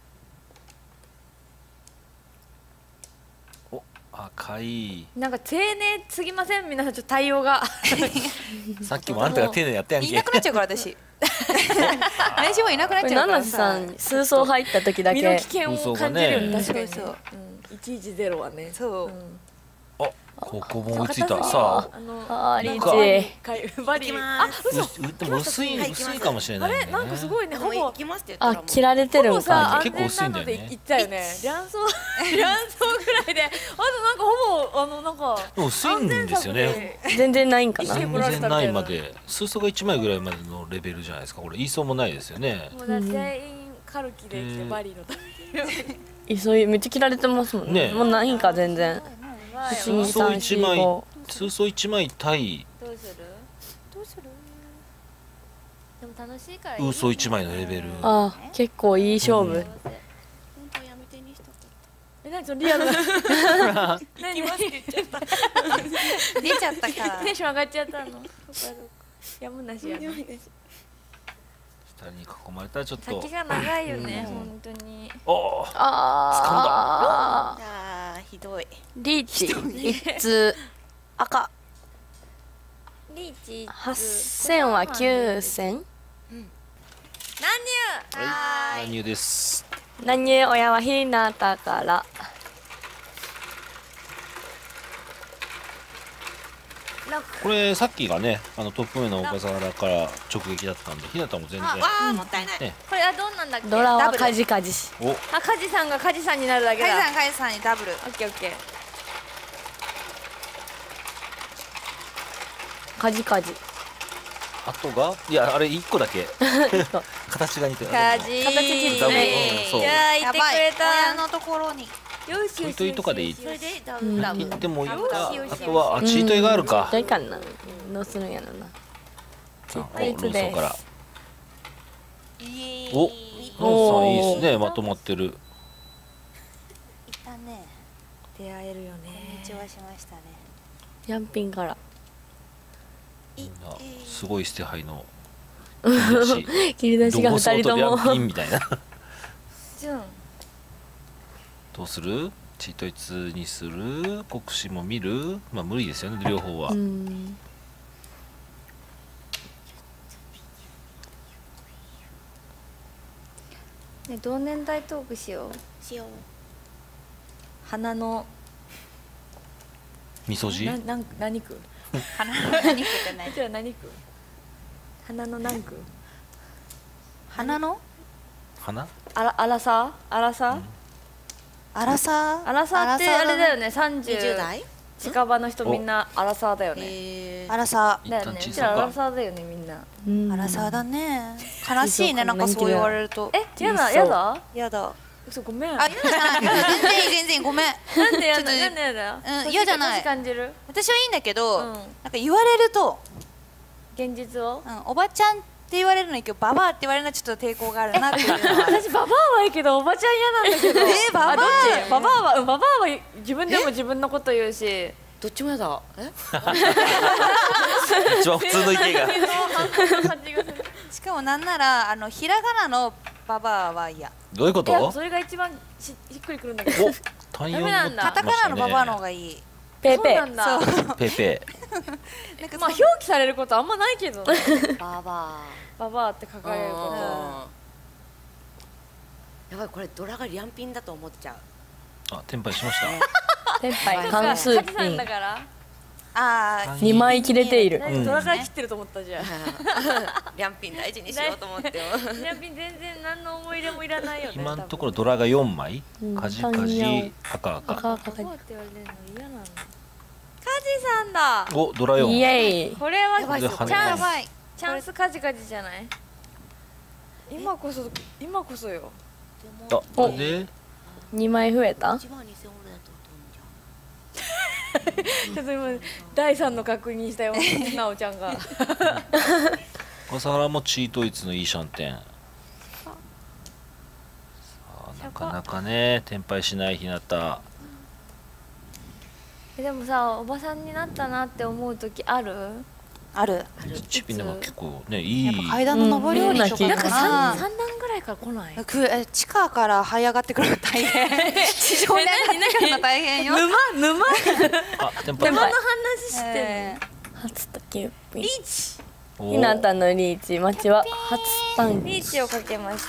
お、赤い。 なんか丁寧すぎません皆さんちょっと対応がさっきもあんたが丁寧にやったやんけ。 いなくなっちゃうから私私もいなくなっこれちゃうからナナさん数層入った時だ身のけ危険を感じるよね嘘確かにねそうそう 110はねそうあ、ここも追いついた。さあ。 リなんかーチバリーあでも薄いかもしれないんだよね。 なんかすごいねほぼ行きますって言ったらもうあ切られてるんさか安結構薄い全なんのだよねで行ったよね卵巣ぐらいであとなんかほぼなんかでも薄いんですよね。 全然ないんかな全然ないまで、数層が1枚ぐらいまでのレベルじゃないですか。これ言いそうもないですよね。 もうだ全員カルキで来てバリーのために急いめっちゃ切られてますもんねねもうないんか全然数層1枚 12345 数層1枚対どうするでも楽しいからいいウソ1枚のレベル。 あ結構いい勝負何そのリアルな何出ちゃったからテンション上がっちゃったのやむなしやな 2人に囲まれたらちょっと先が長いよね本当におーああーひどい。 リーチ1通赤リーチ 8000は9000 乱入です。 乱入親はひなたからこれさっきがねトップ目の小笠原から直撃だったんでひなたも全然わあもったいない。 ねこれはどうなんだっけドラはカジカジおあカジさんがカジさんになるだけだカイさんにダブルオッケーオッケーカジカジあとがいやあれ1個だけ形が似てる。 カジ形実ダブルねそういやー言ってくれ親たのところによしトイトイとかでいい。 それでダうんブル。 行ってもいいか。 よしあとはチートイがあるか。 どうかなどうするんやろなおロトイツですンソンから。 イエーイおロンソンいいですねまとまってる。 いたね出会えるよこんにねちはしましたねヤンピンからみんなすごい捨て牌の切り出しが2人ともピンみたいな。 ジュンどうする？チートイツにする？国士も見る？まあ無理ですよね両方は。 うんね同年代トークしようしよう。 花のみそじ？ 何区花の何区ってないじゃあ何区花の何区花の花？ アラサアラサーってあれだよね 20 30 代？ 近場の人みんなアラサーだよねアラサ一旦だよねうち小さからアラ。サーだよねみんなうんアラサだね悲しいねなんかそう言われるとやだそうやだやだ嘘ごめんあ、嫌じゃない全然いい全然いいごめんなんでやだちょっとなんでやだうん嫌じゃない年感じる私はいいんだけど、 うんなんか言われると、 現実をおばちゃんって言われるのいいけどババアって言われるのはちょっと抵抗があるなっていうのは私ババアはいいけどおばちゃん嫌なんだけどババアあどっちババアはババアは自分でも自分のこと言うしどっちもやだ。 一番普通の意見が。 しかもなんならひらがなのババアは嫌どういうこと？ いやそれが一番しっくりくるんだけどお単ダメなんだカタカナのババアの方がいいペーペーそうなんだそうペーペまあ表記されることあんまないけどね。 ババババアって書かれること。 やばい、これドラがリャンピンだと思っちゃう。 あ、テンパイしました。 テンパイ関数ピンだから。 ああ、 2枚切れている。ドラから切ってると思ったじゃん。 リャンピン大事にしようと思っても。 リャンピン全然何の思い入れもいらないよね。 今のところドラが4枚、カジカジ、赤赤。 赤赤って言われるの嫌なの。カジさんだ。 お、ドラ4。 イエイ。これはやばい。 チャンスカジカジじゃない？今こそよ。 あ、で 2枚増えた？ちょっと今第3の確認したよ、なおちゃんが。 笠原もチートイツのいいシャンテン。さあ、なかなかね、テンパイしない日向。 でもさ、おばさんになったなって思う時ある？ ある。 チピンでも結構ね、いい。 階段の上り下りとかなんか3段ぐらいから来ない？ 地下から這い上がってくるの大変。地上に上がってくるの大変よ。 沼あ、テンパイ。 沼の話してる。初竹リーチ。ひなたのリーチ、町は初単リーチをかけました。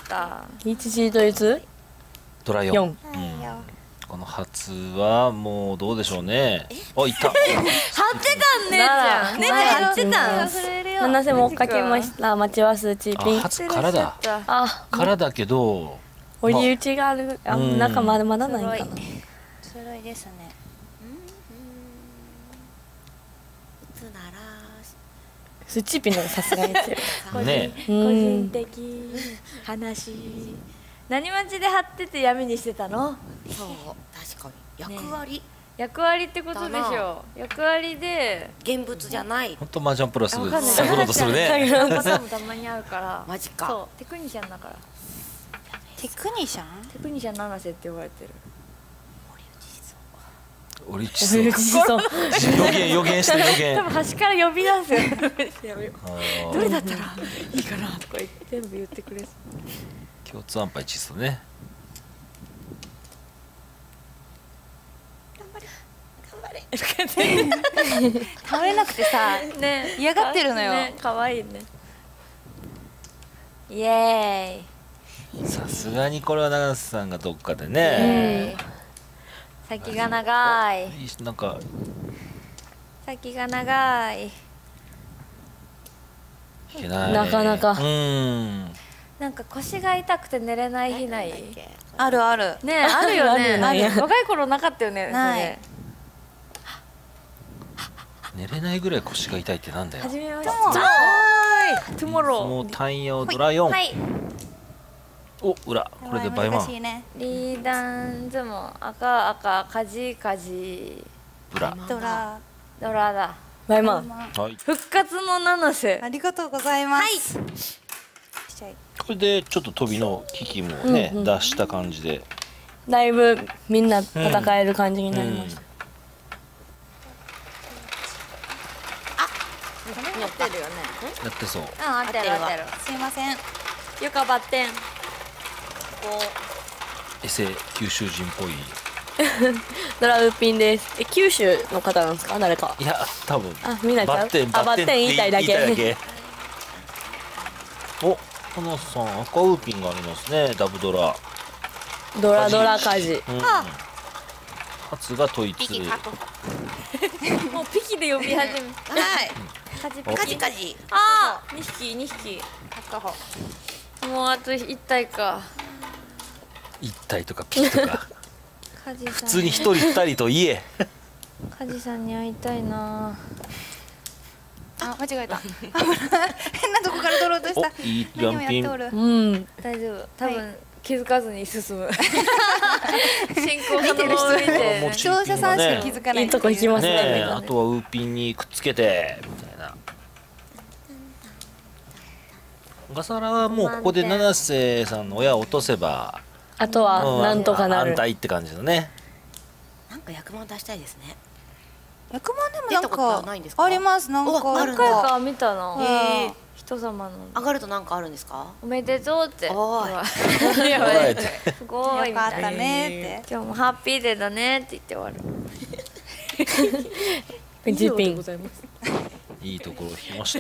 リーチシートいつ？ ドラ4。この初はもうどうでしょうね。あ、いた。張ってたんね。ね、張ってた。七瀬も追っかけました。町はスーチーピン。 初からだ。あ、からだけど。 追い打ちがある。あ、中まだないかな。 すごいですね。 スーチーピンのさすがに強い。 ね。 個人的話。何町で張ってて闇にしてたの？ そう、確かに役割ってことでしょ。役割で現物じゃない。 本当麻雀プラス探ろうとするね。 パターンもたまにあるから。 マジか。 そう、テクニシャンだから。 テクニシャン？ テクニシャン七瀬って呼ばれてる。 俺ちそう。予言して予言。 多分端から呼び出すよ。どれだったらいいかなとか全部言ってくれる。 共通安牌チストね。 倒れなくてさ、嫌がってるのよ。 可愛いね。イエーイ。 さすがにこれは長瀬さんがどっかでね。 先が長い。 なんか先が長い。 なかなか。なんか腰が痛くて寝れない日ない？ あるある。 ね、あるよね。若い頃なかったよね。 ない。 寝れないぐらい腰が痛いってなんだよ。 始めました。トゥモロー。 もう単陽ドラ4。お、裏。これで倍満。 リーダンズも赤赤カジカジ。 ブラ。 ドラだ。倍満。復活の七瀬。 ありがとうございます。 これでちょっと飛びの機器もね出した感じで。 だいぶみんな戦える感じになりました。やってるよね。 やってそう。 合ってる。 すいません。 よかバッテン。 エセ九州人っぽい。 ドラウピンです。九州の方なんですか、誰か。 いや、多分。 あ、みんなちゃう。バッテン言いたいだけ。 お、花さん赤ウーピンがありますね。ダブドラ。 ドラカジ。 初がトイツ。 もうピキで呼び始め。はい。 カジカジ。 ああ、2匹。もうあと1体か。 1体とかピキとか。普通に1人2人と言え。 カジさんに会いたいな。 あ、間違えた。変なとこから取ろうとした。 いいランピン。 大丈夫。多分気づかずに進む。進行見てる人見て。 視聴者さんしか気づかない。 いいとこ行きますね。 あとはウーピンにくっつけてみたいな。小笠原はもうここで七瀬さんの親を落とせば、 あとはなんとかなる。 安泰って感じのね。 なんか役満出したいですね。 役満でもなんかあります。なんか何回か見たな。人様の上がるとなんかあるんですか？ おめでとうって。 おい。 すごい。 よかったねって。 今日もハッピーデーだねって言って終わる。ジーピン。 いいところ引きました。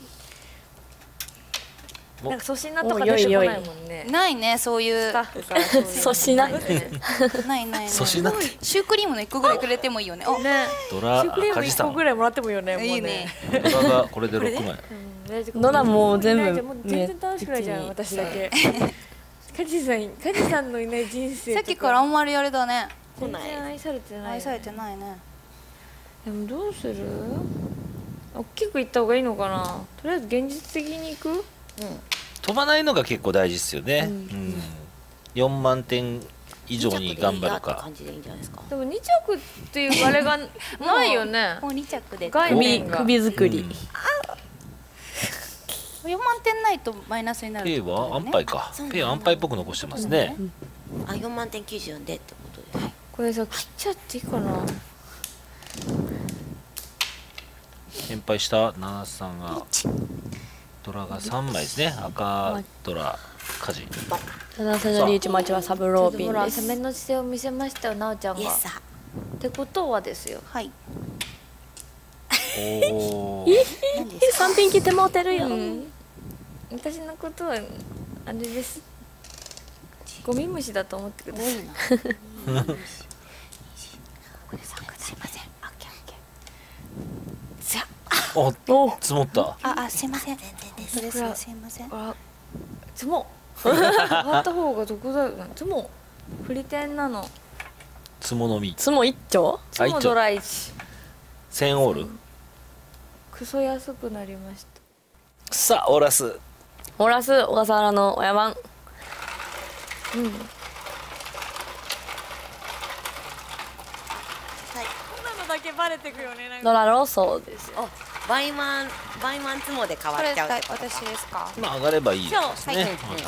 なんか粗品とか出てこないもんね。 ないね、そういうスタッフから粗品ないない。 粗品ってシュークリームの1個ぐらいくれてもいいよね。 ね。 ドラシュークリーム1 カジさん個ぐらいもらってもいいよね。もういいね。 ドラがこれで6枚。 ドラもう全部もう全然楽しくないじゃん、私だけ。カジさんのいない人生。 さっきからあんまりあれだね。 全然愛されてない。 愛されてないね。 でもどうする？大きくいった方がいいのかな。とりあえず現実的にいく？ 飛ばないのが結構大事ですよね。4万点以上に頑張るか。 でも2着っていうあれがないよね。 もう2着で。 首作り。 4万点ないとマイナスになる。 ペイは安牌か。ペイは安牌っぽく残してますね。 あ、4万点94でってことで。 これさ切っちゃっていいかな。 先輩した7さんがドラが3枚ですね。赤ドラカジ。 ただせのリーチ待ちはサブローピほらンです。 攻めの姿勢を見せましたよ、なおちゃんが。ってことはですよ。 はい。 おお。 3ピン来てもうてるよ。 私のことはあれです。ゴミ虫だと思ってください。 すいません。 お、積もった。 あ、すいません。それすいません。 つも上がった方が得だよね。つも振り点なの。 つものみ。 つも一丁？ つもドラ1。 1000オール。 クソ安くなりました。 さあオーラス。 オーラス小笠原の親番。 だけバレてくよね。 ドラローソーです。 バイマンツモで変わっちゃうってこと。 私ですか。 まあ上がればいいですね。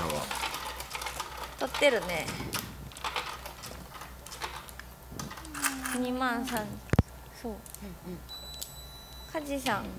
取ってるね。2万3。そう。カジさん。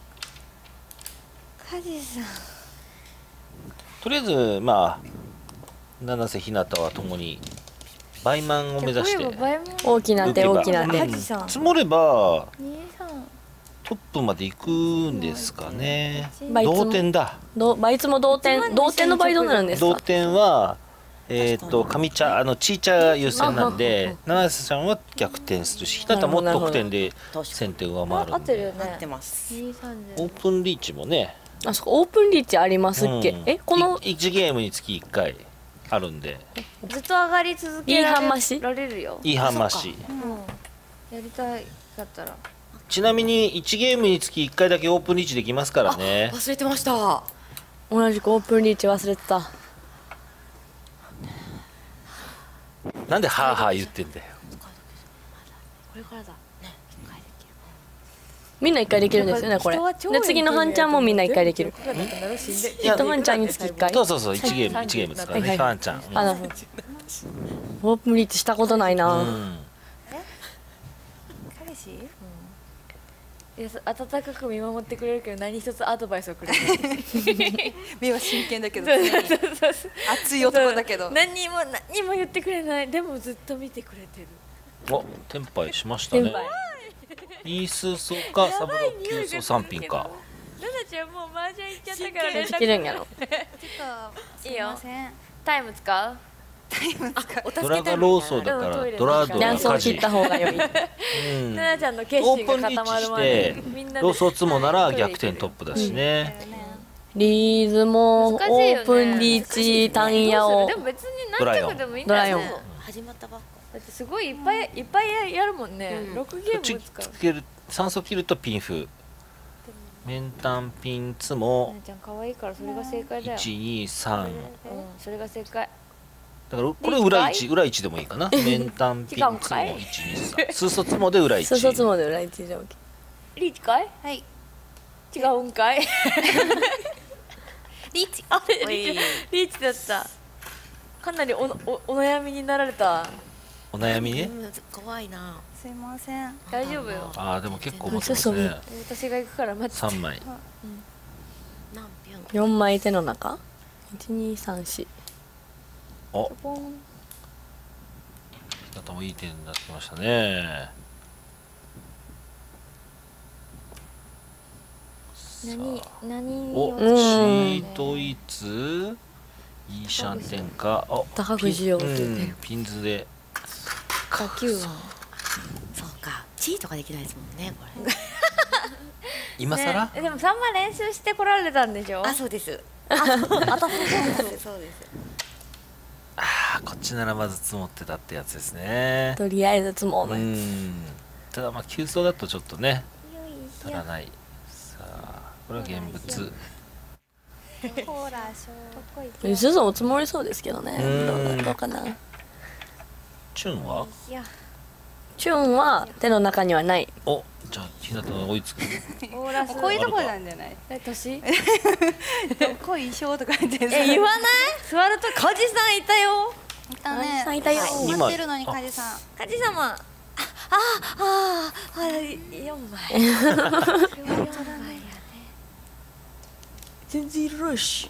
とりあえずまあ七瀬ひなたはともにバイマンを目指して大きな手大きな手。 積もればトップまで行くんですかね。同点だ。 倍つも同点の倍どうなるんですか。 同点は上茶ちいちゃ優先なんで七瀬さんは逆転するし、ひなたも得点で先手上回る。 合ってるよね。 合ってます。 オープンリーチもね。 あそこオープンリーチありますっけ。この 1ゲームにつき1回あるんで。 ずっと上がり続けられるよ。 いいはまし。 やりたいかったら。 ちなみに1ゲームにつき1回だけオープンリーチできますからね。 忘れてました。 同じくオープンリーチ忘れてた。 なんでハーハー言ってんだよ。 これからだね。 みんな1回できるんですよねこれ。で次の半ちゃんもみんな1回できる。半ちゃんにつき1回。 そう1ゲームですからね。半ちゃん。 オープンリーチしたことないな。 彼氏？いや温かく見守ってくれるけど何一つアドバイスをくれない。 目は真剣だけど熱い男だけど何にも言ってくれない。でもずっと見てくれてる。 お、テンパイしましたね。イースソかサブローキューソ3品か。 ナナちゃんもう麻雀行っちゃったから連絡できるんやろ。 いいよ。タイム使う？ ドラがローソーだからドラドラカジ。切った方が良い。 ナナちゃんの決心が固まるまでローソーツモなら逆転トップだしね。 リーズもオープンリーチタンヤをでも別に何着でもいいんだよね。 始まったばっか。 だってすごいいっぱいやるもんね。6ゲーム使う。 酸素切るとピンフ。メンタンピンツモ。 ナナちゃん可愛いからそれが正解だよ。 1、2、3。 それが正解。 だからこれ裏1でもいいかな。メンタンピンツモ1、2、3。数卒もで裏1。 数卒もで裏1で OK。 リーチかい？ はい。 違うんかい？ リーチ。 あれリーチだった。かなりお悩みになられた。 お悩みね。 怖いな。 すいません。 大丈夫よ。 ああでも結構持ってますね。 私が行くから待って。 3枚。 4枚手の中。1、2、3、4。 お。ひなたもいい点になってましたね。 何お、チートイツいいシャンテンか。 高くしようって言ってる。 ピンズで打球音。 そうか、チーとかできないですもんねこれ。 今更、 ね、でもさんま練習してこられたんでしょ。 あ、そうです。そうです。 こっちならまず積もってたってやつですね。 とりあえず積もうね。 ただまあ急走だとちょっとね足らない。さあこれは現物。 ゆずぞも積もりそうですけどね。どうかな。 チュンは？ チュンは手の中にはない。 お、じゃあひなた追いつく。 こういうとこなんじゃない？ 年？ 濃い衣装とか言って言わない？座ると梶さんいたよ。 いたね。 いたよ。 待ってるのに梶さん。 梶様。4枚。 全然いるらしい。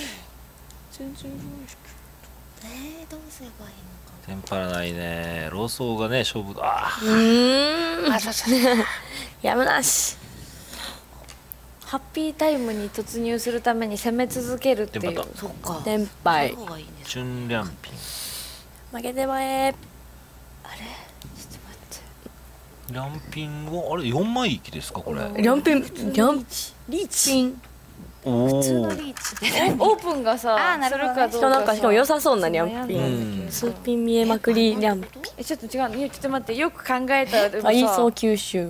どうすればいいのか。 テンパらないね。ローソーがね勝負。 やむなし。 ハッピータイムに突入するために攻め続けるっていう。 そっか。 天敗。 チュンリャンピン。 負けてまえ。 リャンピンをあれ4枚行きですかこれ。 リャンピンリーチ。 普通のリーチでオープンがさするかどうか。 なんかしかも良さそうなリャンピン。数ピン見えまくりリャンピン。 ちょっと違う。ちょっと待って、よく考えたらイソ吸収。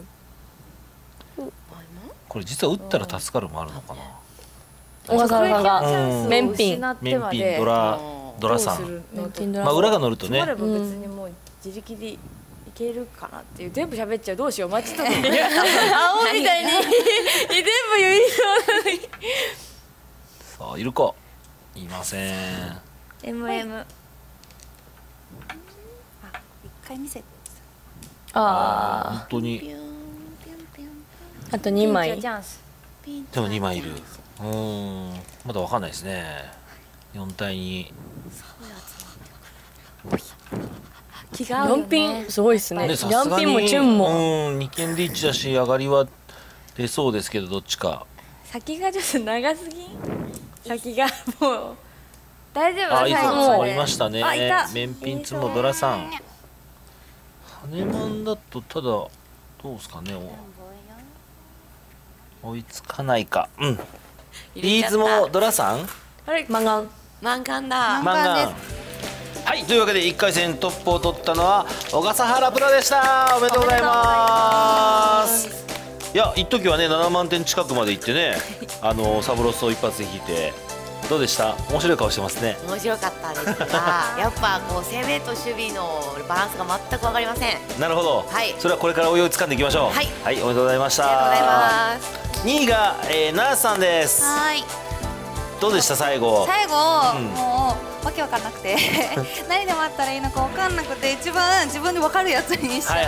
これ実は打ったら助かるもあるのかな。 小笠原さんが面ピンドラさん。まあ裏が乗るとね。 別にもう自力でいけるかなっていう。全部喋っちゃう。どうしよう。待ちとか。青みたいに全部言いそうなのに。 さあいるか。いません。 MM。 一回見せて。 本当に。 あと2枚。 チャンス。 でも2枚いる。まだわかんないですね。4対2。 4ピンすごいですね。4ピンもチュンも。 2件リーチだし上がりは出そうですけどどっちか。 先がちょっと長すぎん。先がもう大丈夫。 いつもいましたね。 いた。 面ピンツもドラさん。ハネマンだとただどうですかね。追いつかないか。リーズもドラさん。 マンガン。 マンガンだ。 マンガン。はい、というわけで1回戦トップを取ったのは小笠原プロでした。おめでとうございます。いや一時はね7万点近くまでいってねサブロスを一発で引いてどうでした？面白い顔してますね。 面白かったですがやっぱこう攻めと守備のバランスが全く分かりません。 なるほど、 はい、 それはこれから追いつかんでいきましょう。 はい、 はい、おめでとうございました。 ありがとうございます。 2位が、ナースさんです。 はい。 どうでした最後？ もうわけわかんなくて何で待ったらいいのかわかんなくて一番自分でわかるやつにしちゃって。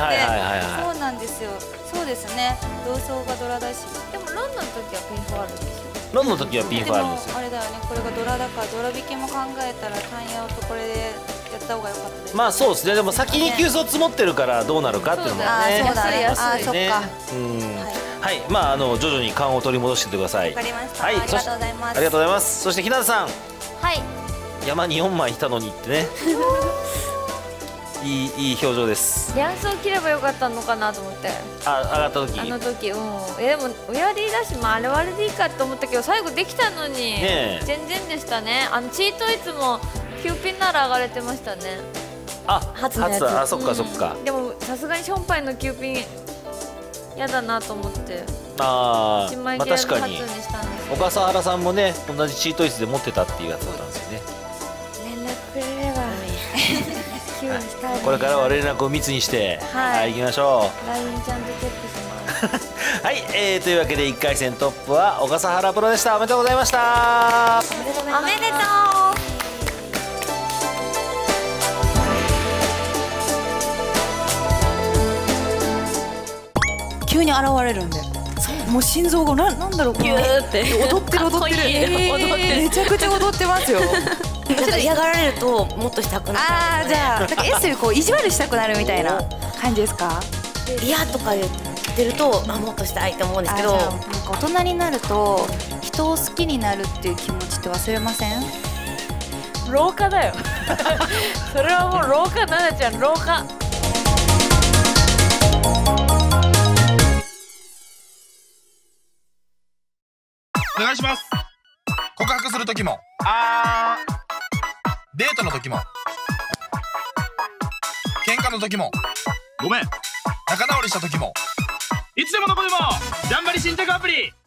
そうなんですよ。そうですね。同窓がドラだし。 でもロンドンの時はピンファールでしょ。 ロンドンの時はピンファールですよ。 あれだよね。これがドラだからドラ引きも考えたらタンヤオとこれでやった方が良かったです。 まあそうですね。でも先に急走積もってるからどうなるかっていうのもね。 そうだね。そっか。 はい、まあ徐々に勘を取り戻してください。 わかりました。 はい、 ありがとうございます。 ありがとうございます。そして日向さん。 はい。 山に4枚いたのにってね。いい表情です。 リャンスを切ればよかったのかなと思って。 上がった時。 でも親リーだし、まああれはあれでいいかと思ったけど最後できたのに全然でしたね。チートいつも9ピンなら上がれてましたね。 初のやつ。 そっかそっか。 でもさすがにションパイの9ピンやだなと思って。 まあ確かに。 にしたんです。 小笠原さんもね同じチートイツで持ってたっていうやつだったんですよね。 連絡くれればこれからは連絡を密にして行きましょう。 LINE ちゃんとチェックします。 はい、というわけで1回戦トップは小笠原プロでした。おめでとうございました。 おめでとう。 急に現れるんでもう心臓がなんだろうギューって踊ってるめちゃくちゃ踊ってますよ。 ちょっと嫌がられるともっとしたくなる。 じゃあなんか S こう意地悪したくなるみたいな感じですか？ 嫌とか言ってってるともっとしたいって思うんですけど、 なんか大人になると人を好きになるっていう気持ちって忘れません？ 老化だよそれはもう老化、ななちゃん老化。 お願いします。告白する時もデートの時も喧嘩の時もごめん仲直りした時もいつでもどこでもジャンバリ新着アプリ